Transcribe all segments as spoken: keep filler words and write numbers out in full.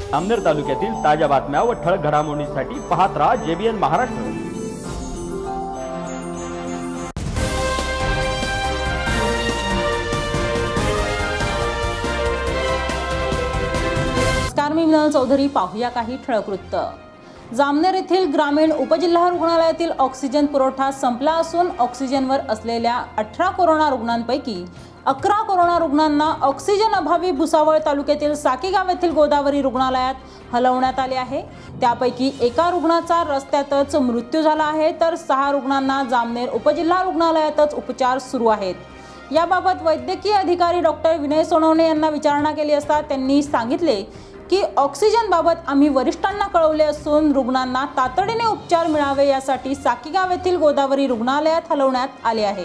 जामनेर तालुक्यातील ताज्या बातम्या व ठळक घडामोडींसाठी पाहत राहा जेबीएन महाराष्ट्र। नमस्कार, मी मिनल चौधरी। पाहूया काही ठळक वृत्त। जामनेर येथील ग्रामीण उपजिल्हा रुग्णालयातील ऑक्सिजन पुरवठा संपला असून ऑक्सिजनवर असलेल्या अठरा कोरोना रुग्णांपैकी अकरा कोरोना रुग्णांना ऑक्सिजन अभावी भुसावळ तालुक्यातील साकीगाव येथील गोदावरी रुग्णालयात हलवण्यात आले आहे। त्यापैकी एका रुग्णाचा रस्त्यातच मृत्यू झाला आहे, तर सहा रुग्णांना जामनेर उपजिल्हा रुग्णालयातच उपचार सुरू आहेत। याबाबत वैद्यकीय अधिकारी डॉक्टर विनय सोनवणे यांना विचारणा केली असता त्यांनी सांगितले की ऑक्सिजन बाबत आम्ही वरिष्ठांना कळवले असून रुग्णांना तातडीने उपचार मिळावे यासाठी साकीगाव येथील गोदावरी रुग्णालयात हलवण्यात आले आहे।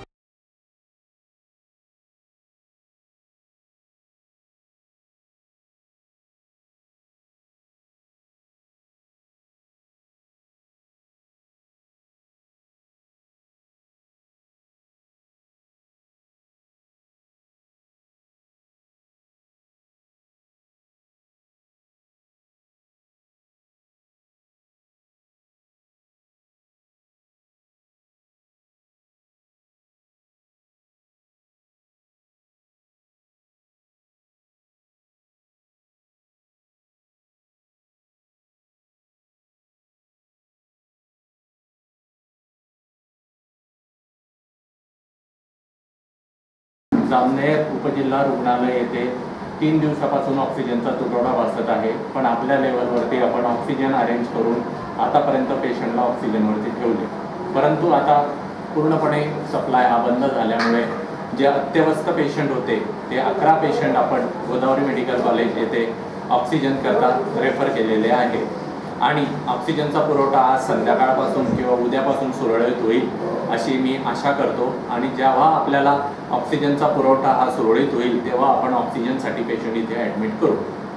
जामनेर उपजिल्हा रुग्णालय येथे तीन दिवसापासून ऑक्सिजनचा तुटवडा भासत आहे, पण आपल्या लेवलवरती आपण ऑक्सिजन अरेंज करून आतापर्यंत पेशंटला ऑक्सिजनवरती ठेवले, परंतु आता पूर्णपणे सप्लाय हा बंद झाल्यामुळे जे अत्यवस्थ पेशंट होते ते अकरा पेशंट आपण गोदावरी मेडिकल कॉलेज येथे ऑक्सिजन करता रेफर केलेले आहे आणि ऑक्सिजनचा पुरवठा आज संध्याकाळपासून किंवा उद्यापासून सुरळीत होईल अशी मी आशा करतो। आणि जेव्हा आपल्याला ऑक्सिजनचा पुरवठा हा सुरळीत होईल तेव्हा आपण ऑक्सिजनसाठी पेशंट इथे ॲडमिट करू।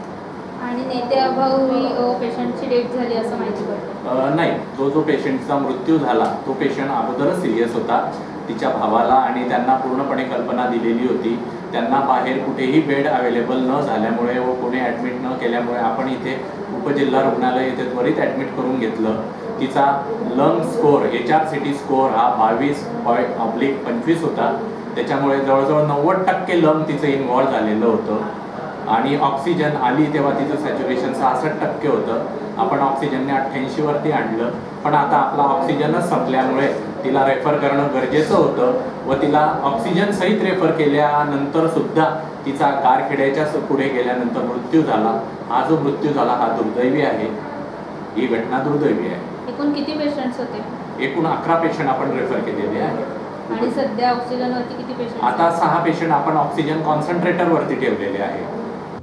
आणि नेत्याअभावी पेशंटची डेथ झाली असं माहिती पडतं? नाही, जो जो पेशंटचा मृत्यू झाला तो पेशंट अगोदरच सिरियस होता। तिच्या भावाला आणि त्यांना पूर्णपणे कल्पना दिलेली होती। त्यांना बाहेर कुठेही बेड अवेलेबल न झाल्यामुळे व कोणी ॲडमिट न केल्यामुळे आपण इथे उपजिल्हा रुग्णालय येथे त्वरित ॲडमिट करून घेतलं। तिचा lung score H R C T score हा बावीस पॉईंट ऑब्लिक पंचवीस होता, त्याच्यामुळे जवळजवळ नव्वद टक्के लंग तिचं इन्व्हॉल्व झालेलं होतं आणि ऑक्सिजन आली तेव्हा तिचं सॅच्युरेशन सहासष्ट टक्के होतं। आपण ऑक्सिजनने अठ्ठ्याऐंशी वरती आणलं, पण आता आपला ऑक्सिजनच संपल्यामुळे तिला रेफर करणं गरजेचं होतं व तिला ऑक्सिजन सहित रेफर केल्यानंतर सुद्धा तिचा गारखेड्याच्या पुढे गेल्यानंतर मृत्यू झाला। हा जो मृत्यू झाला हा दुर्दैवी आहे, ही घटना दुर्दैवी आहे। एकूण किती पेशंट्स होते? एकूण अकरा पेशंट आपण रेफर केलेले आहे। आणि सध्या ऑक्सिजनवरती किती पेशंट? आता सहा पेशंट आपण ऑक्सिजन कॉन्सन्ट्रेटरवरती ठेवलेले आहे।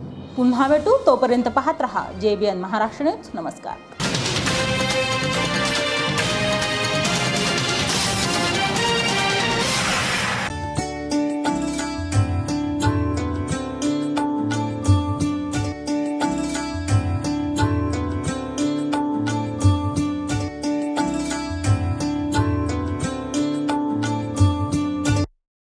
पुन्हा भेटू, तोपर्यंत पाहत रहा जेबीएन महाराष्ट्र न्यूज। नमस्कार।